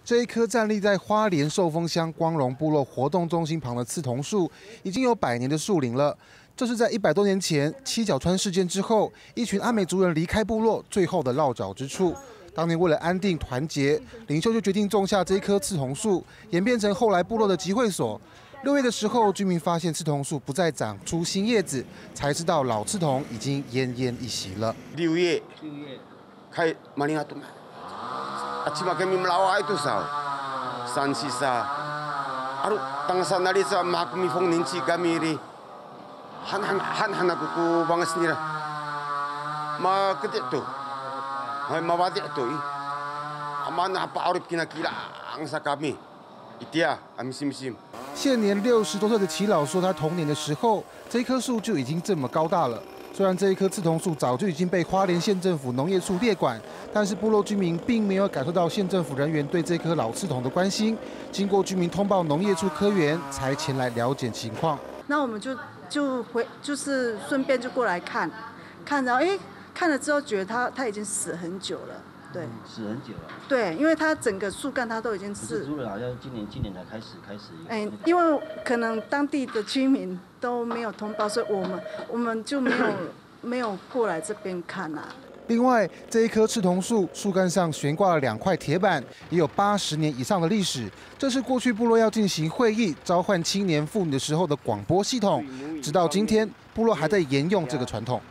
这一棵站立在花莲寿丰乡光荣部落活动中心旁的刺桐树，已经有100年的树龄了。这是在100多年前七角川事件之后，一群阿美族人离开部落最后的落脚之处。当年为了安定团结，领袖就决定种下这一棵刺桐树，演变成后来部落的集会所。6月的时候，居民发现刺桐树不再长出新叶子，才知道老刺桐已经奄奄一息了。 6月开malingat Acima kami melawak itu san sisa. Aru tangsa nari sa makumi fong ninci kami ri han aku ku bangas nira. Ma ketik tu, hai ma batik tu. Aman apa arif kina kila angsa kami. Itia amisim. 现年60多岁的齐老说，他童年的时候，这一棵树就已经这么高大了。虽然这一棵刺桐树早就已经被花莲县政府农业处列管，但是部落居民并没有感受到县政府人员对这棵老刺桐的关心。经过居民通报农业处科员，才前来了解情况。 那我们就是顺便就过来看，然后看了之后觉得它已经死很久了。对， 死很久了。对， 因为它整个树干它都已经是。 除了好像今年才开始。 因为可能当地的居民都没有通报，所以我们就没有过来这边看啊。 另外，这一棵刺桐树树干上悬挂了2块铁板，也有80年以上的历史。这是过去部落要进行会议、召唤青年妇女的时候的广播系统。直到今天，部落还在沿用这个传统。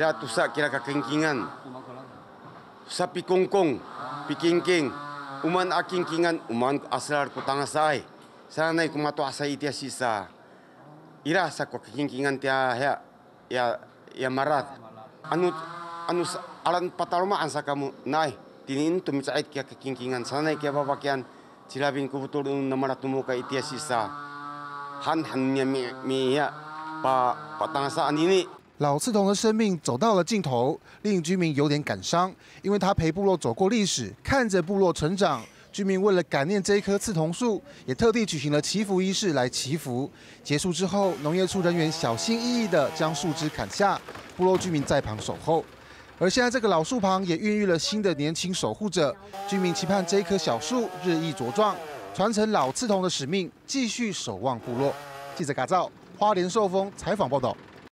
Sapi kongkong, pikingking, uman akingkingan, uman asrar kutangasay. Sanay kumato asay tia sisa. Ira sa kingkingan tia ya marat. Anu alan patalmaan sa kamu nai. Tinin tumitsait kia kingkingan. Sanay kia babakian silabin kubutul namarat tumuka itia sisa. Han mi ya patangasaan ini. 老刺桐的生命走到了尽头，令居民有点感伤，因为他陪部落走过历史，看着部落成长。居民为了感念这一棵刺桐树，也特地举行了祈福仪式来祈福。结束之后，农业处人员小心翼翼地将树枝砍下，部落居民在旁守候。而现在这个老树旁也孕育了新的年轻守护者，居民期盼这一棵小树日益茁壮，传承老刺桐的使命，继续守望部落。记者嘎造花莲寿丰采访报道。